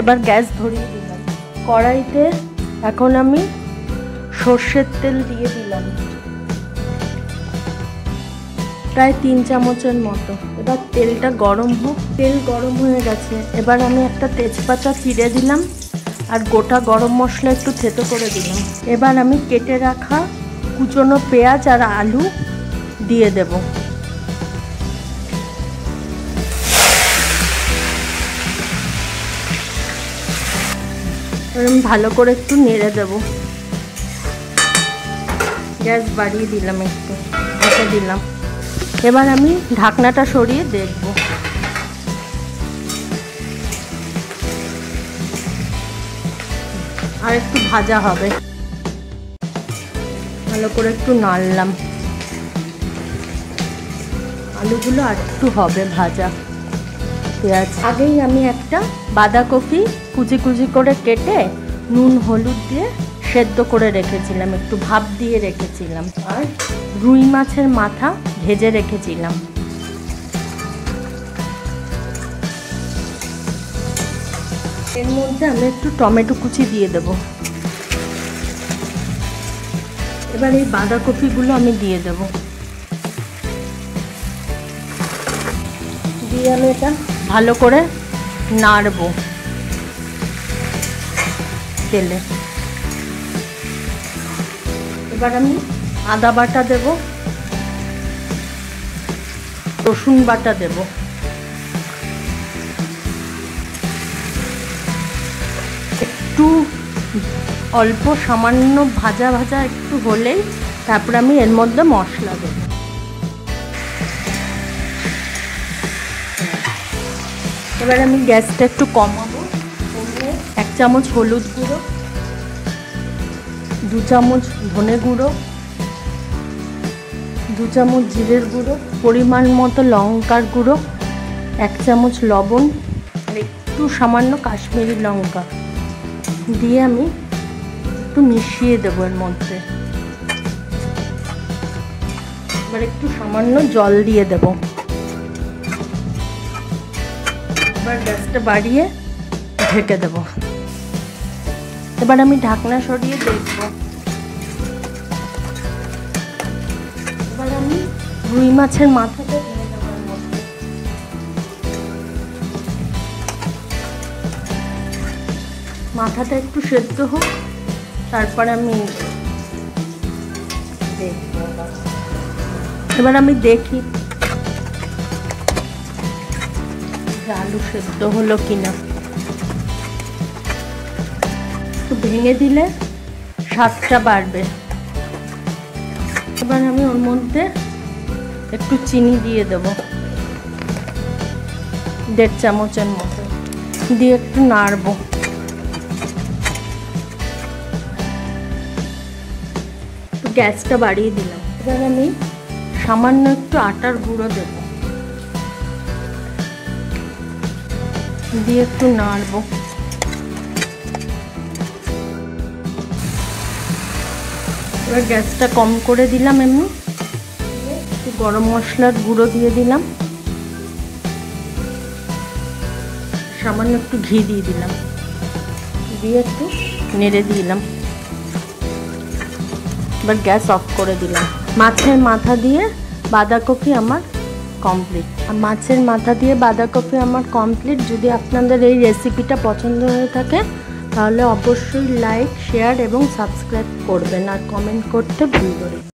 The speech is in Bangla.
এবার গ্যাস ধরিয়ে দিলাম। কড়াইতে এখন আমি সর্ষের তেল দিয়ে দিলাম, প্রায় 3 চামচের মতো। এবার তেলটা গরম হোক। তেল গরম হয়ে গেছে। এবার আমি একটা তেজপাতা চিড়ে দিলাম আর গোটা গরম মশলা একটু থেতো করে দিলাম। এবার আমি কেটে রাখা কুচনো পেঁয়াজ আর আলু দিয়ে দেব। আমি ভালো করে একটু নেড়ে দেব। গ্যাস বাড়িয়ে দিলাম, একটু ঢেকে দিলাম। এবার আমি ঢাকনাটা সরিয়ে দেখব। আর একটু ভাজা হবে। ভালো করে একটু নাড়লাম। আলুগুলো আর একটু হবে ভাজা। পেঁয়াজ আগেই আমি একটা বাঁধাকপি কুচি কুচি করে কেটে নুন হলুদ দিয়ে সেদ্ধ করে রেখেছিলাম, একটু ভাপ দিয়ে রেখেছিলাম। আর রুই মাছের মাথা ভেজে রেখেছিলাম। এর মধ্যে আমি একটু টমেটো কুচি দিয়ে দেব। এবার এই বাঁধাকপিগুলো আমি দিয়ে দেব। দিয়ে আমি এটা ভালো করে নাড়ব তেলে। এবার আমি আদা বাটা দেব, রসুন বাটা দেব, একটু অল্প সামান্য ভাজা ভাজা একটু হলেই তারপর আমি এর মধ্যে মশলা দেব। এবার আমি গ্যাসটা একটু কমাবো। 1 চামচ হলুদ গুঁড়ো, 2 চামচ ধনে গুঁড়ো, 2 চামচ জিরের গুঁড়ো, পরিমাণ মতো লঙ্কার গুঁড়ো, 1 চামচ লবণ আর একটু সামান্য কাশ্মীরি লঙ্কা দিয়ে আমি একটু মিশিয়ে দেবো এর মধ্যে। এবার একটু সামান্য জল দিয়ে দেব। এবার গ্যাসটা বাড়িয়ে ঢেকে দেব। এবার আমি ঢাকনা সরিয়ে দেখব। এবার আমি রুই মাছের মাথাটা দিয়ে দেব এর মধ্যে। মাথাটা একটু সেদ্ধ হোক, তারপরে আমি দেখব। এবার আমি দেখি যে আলু সেদ্ধ হলো কিনা। একটু ভেঙে দিলে স্বাদটা বাড়বে। এবার আমি ওর মধ্যে একটু চিনি দিয়ে দেব, 1.5 চামচের মতো দিয়ে একটু নাড়ব। গ্যাসটা বাড়িয়ে দিলাম। এবার আমি সামান্য একটু আটার গুঁড়ো দেব, দিয়ে একটু নাড়ব। এবার গ্যাসটা কম করে দিলাম। এমনি একটু গরম মশলার গুঁড়ো দিয়ে দিলাম, সামান্য একটু ঘি দিয়ে দিলাম, দিয়ে একটু নেড়ে দিলাম। এবার গ্যাস অফ করে দিলাম। মাছের মাথা দিয়ে বাঁধাকপি আমার কমপ্লিট। মাছের মাথা দিয়ে বাঁধাকপি আমার কমপ্লিট। যদি আপনাদের এই রেসিপিটা পছন্দ হয়ে থাকে তাহলে অবশ্যই লাইক, শেয়ার এবং সাবস্ক্রাইব করবেন আর কমেন্ট করতে ভুলবেন না।